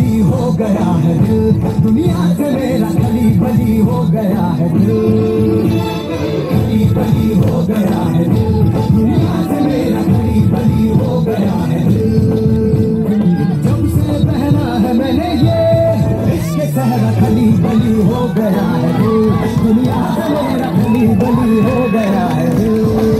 बली हो गया है दिल, दुनिया से मेरा खली बली हो गया है दिल, खली बली हो गया है दिल, दुनिया से मेरा खली बली हो गया है दिल। जब से पहना है मैंने ये इश्क सहरा, खली बली हो गया है दिल, दुनिया से मेरा खली बली हो गया है दिल।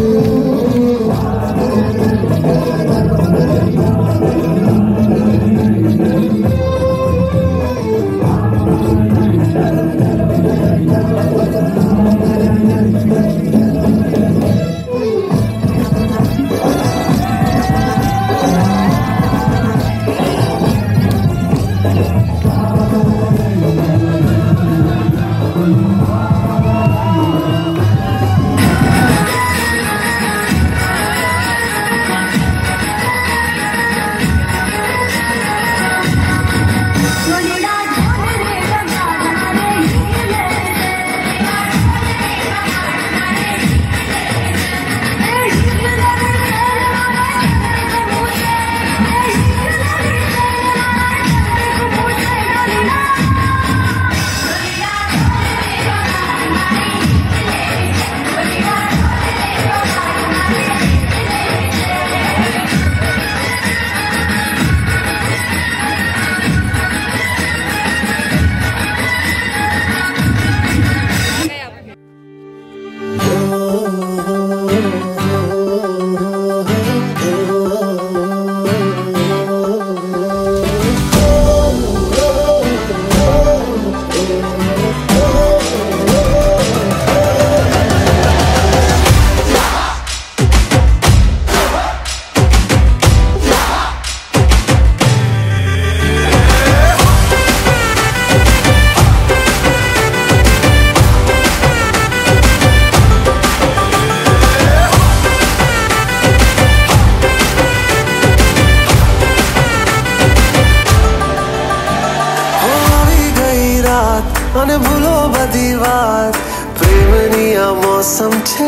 અને ભૂલો બધી વાત પ્રેમની આ मौसम છે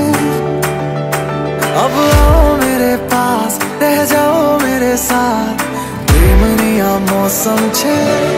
अब आओ मेरे पास रह जाओ मेरे साथ प्रेमनी आ मौसम છે।